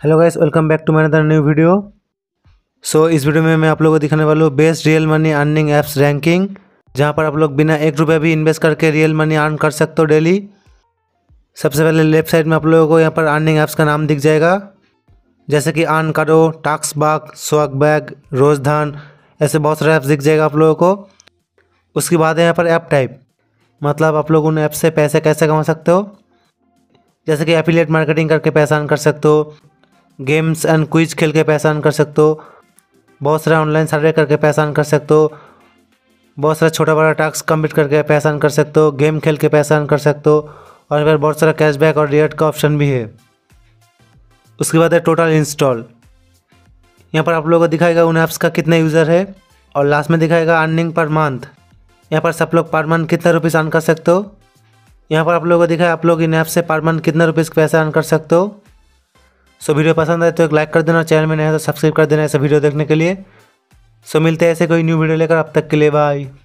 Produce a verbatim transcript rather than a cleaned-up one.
Hello guys, welcome back to my another new video. So इस video में मैं आप लोगों को दिखाने वाला हूँ best real money earning apps ranking, जहाँ पर आप लोग बिना एक रुपये भी इन्वेस्ट करके रियल मनी अर्न कर सकते हो डेली। सबसे पहले लेफ्ट साइड में आप लोगों को यहाँ पर अर्निंग ऐप्स का नाम दिख जाएगा, जैसे कि अर्न करो, टास्कबैग, स्वैग, रोजधन, ऐसे बहुत सारे ऐप्स दिख जाएगा आप लोगों को। उसके बाद है यहाँ पर ऐप टाइप, मतलब आप लोग उन ऐप से पैसे कैसे कमा सकते हो, जैसे कि एफिलिएट मार्केटिंग करके पैसा अर्न कर सकते हो, गेम्स एंड क्विज खेल के पैसा अर्न कर सकते हो, बहुत सारा ऑनलाइन सर्वे करके पैसा अर्न कर सकते हो, बहुत सारा छोटा बड़ा टास्क कंप्लीट करके पैसा अर्न कर सकते हो, गेम खेल के पैसा अर्न कर सकते हो, और फिर बहुत सारा कैशबैक और रिवॉर्ड का ऑप्शन भी है। उसके बाद है टोटल इंस्टॉल, यहाँ पर आप लोगों को दिखाएगा उन ऐप्स का कितने यूज़र है, और लास्ट में दिखाएगा अर्निंग पर मंथ, यहाँ पर सब लोग पर मंथ कितना रुपीज़ अर्न कर सकते हो। यहाँ पर आप लोगों को दिखाया आप लोग इन ऐप से पर मंथ कितना रुपीज़ पैसा अर्न कर सकते हो। सो वीडियो पसंद आए तो एक लाइक कर देना, चैनल में नया है तो सब्सक्राइब कर देना ऐसा वीडियो देखने के लिए। सो मिलते हैं ऐसे कोई न्यू वीडियो लेकर, अब तक के लिए बाय।